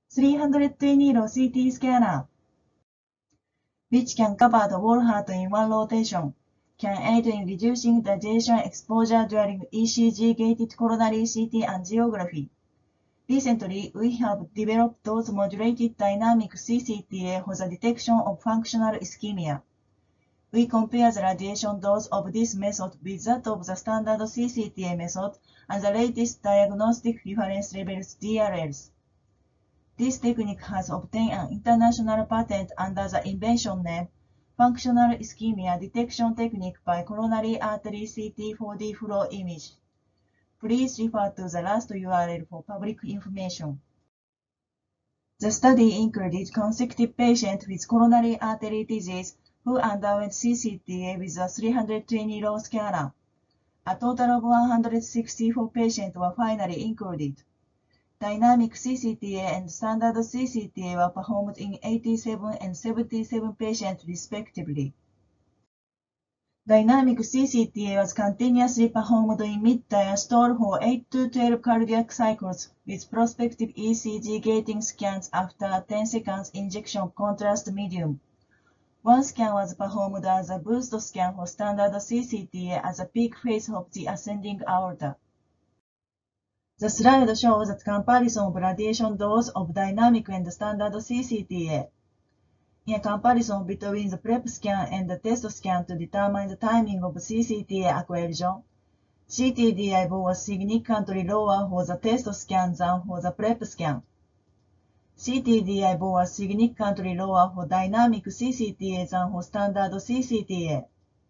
320 row CT scanner, which can cover the whole heart in one rotation, can aid in reducing the radiation exposure during ECG-gated coronary CT angiography. Recently, we have developed dose-modulated dynamic CCTA for the detection of functional ischemia. We compare the radiation dose of this method with that of the standard CCTA method and the latest diagnostic reference levels DRLs. This technique has obtained an international patent under the invention name Functional Ischemia Detection Technique by Coronary Artery CT 4D flow image. Please refer to the last URL for public information. The study included consecutive patients with coronary artery disease who underwent CCTA with a 320 row scanner. A total of 164 patients were finally included. Dynamic CCTA and standard CCTA were performed in 87 and 77 patients respectively. Dynamic CCTA was continuously performed in mid-diastole for 8 to 12 cardiac cycles with prospective ECG gating scans after 10 seconds injection contrast medium. One scan was performed as a boost scan for standard CCTA as a peak phase of the ascending aorta. The slide shows a comparison of radiation dose of dynamic and standard CCTA. In a comparison between the PrEP scan and the test scan to determine the timing of CCTA acquisition, CTDI was significantly lower for the test scan than for the PrEP scan. CTDI was significantly lower for dynamic CCTA than for standard CCTA.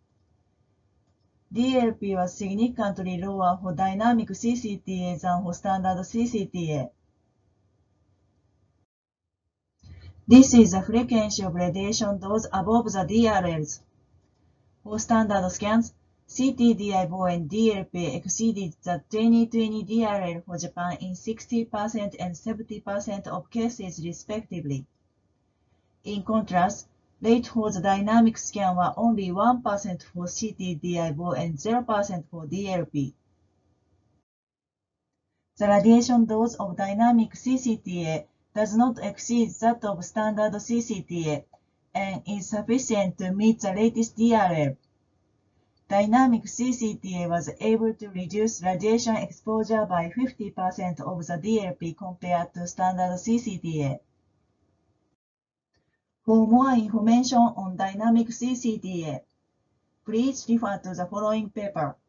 DLP was significantly lower for dynamic CCTA than for standard CCTA. This is the frequency of radiation dose above the DRLs. For standard scans, CTDI and DLP exceeded the 2020 DRL for Japan in 60% and 70% of cases respectively. In contrast, rate for the dynamic scan were only 1% for CTDI and 0% for DLP. The radiation dose of dynamic CCTA does not exceed that of standard CCTA and is sufficient to meet the latest DRL. Dynamic CCTA was able to reduce radiation exposure by 50% of the DLP compared to standard CCTA. For more information on dynamic CCTA, please refer to the following paper.